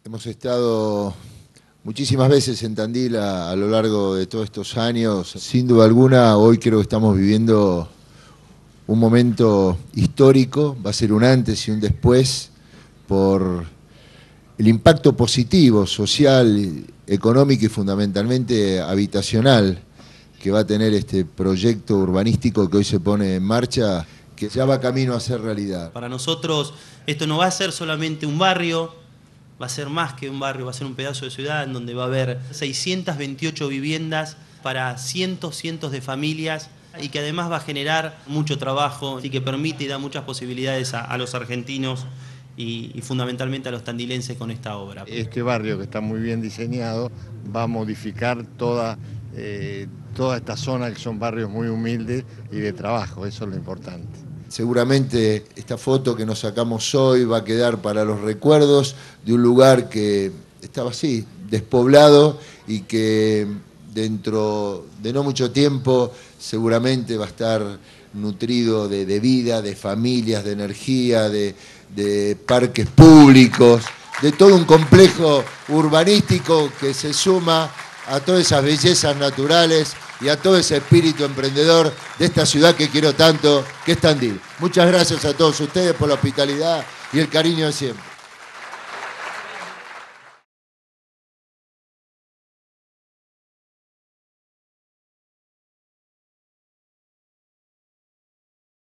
Hemos estado muchísimas veces en Tandil a lo largo de todos estos años. Sin duda alguna, hoy creo que estamos viviendo un momento histórico, va a ser un antes y un después por el impacto positivo, social, económico y fundamentalmente habitacional que va a tener este proyecto urbanístico que hoy se pone en marcha, que ya va camino a ser realidad. Para nosotros esto no va a ser solamente un barrio, va a ser más que un barrio, va a ser un pedazo de ciudad en donde va a haber 628 viviendas para cientos de familias y que además va a generar mucho trabajo y que permite y da muchas posibilidades a los argentinos y fundamentalmente a los tandilenses con esta obra. Este barrio, que está muy bien diseñado, va a modificar toda esta zona, que son barrios muy humildes y de trabajo. Eso es lo importante. Seguramente esta foto que nos sacamos hoy va a quedar para los recuerdos de un lugar que estaba así, despoblado, y que dentro de no mucho tiempo seguramente va a estar nutrido de vida, de familias, de energía, de parques públicos, de todo un complejo urbanístico que se suma a todas esas bellezas naturales y a todo ese espíritu emprendedor de esta ciudad que quiero tanto, que es Tandil. Muchas gracias a todos ustedes por la hospitalidad y el cariño de siempre.